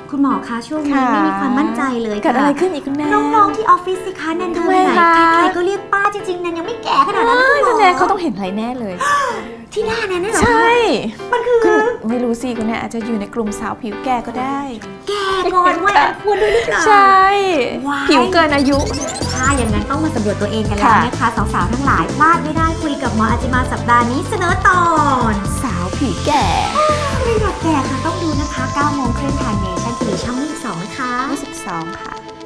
คุณหมอคะช่วงนี้ไม่มีความมั่นใจเลยเกิดอะไรขึ้นอีกคุณแม่น้องๆที่ออฟฟิศสิคะแนนเดินไปไหนใครๆก็เรียกป้าจริงๆแนนยังไม่แก่ขนาดนั้นคุณแนนเขาต้องเห็นอะไรแน่เลยที่หน้าแนนนี่เหรอใช่มันคือไม่รู้สิคุณแนนอาจจะอยู่ในกลุ่มสาวผิวแก่ก็ได้แก่ก่อนวัยอันควรด้วยหรือเปล่าใช่ผิวเกินอายุถ้าอย่างนั้นต้องมาสำรวจตัวเองกันแล้วนะคะสาวๆทั้งหลายพลาดไม่ได้คุยกับหมออาจิมาสัปดาห์นี้เสนอตอนสาวผิวแก่ไม่อยากแก่ค่ะต้องดูนะคะ9 โมงครึ่งทางเนชั่นทีวีช่อง22นะคะ 22ค่ะ